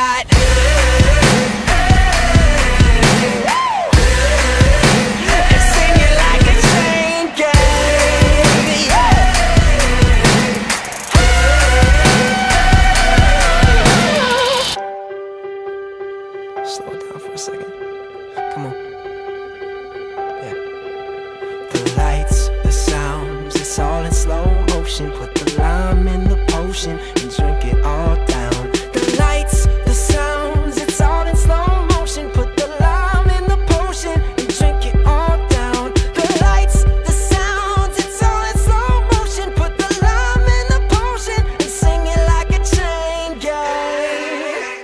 shot. And sing it like a chain gang. Slow it down for a second. Come on. Yeah. The lights, the sounds, it's all in slow motion. Put the lime in the potion and drink it all down. The lights, the sounds, it's all in slow motion. Put the lime in the potion and drink it all down. The lights, the sounds, it's all in slow motion. Put the lime in the potion and sing it like a chain gang.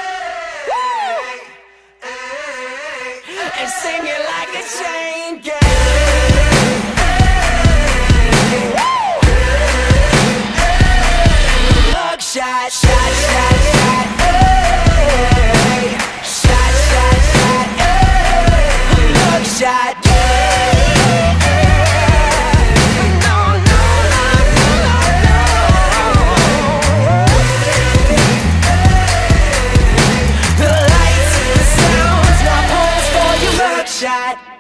And sing it like a chain gang. Shot, shot, shot, shot, hey. Shot, shot, shot, hey. Mug shot, hey. No, no, no, no, no. The lights, the sounds, my pulse for you. Mug shot.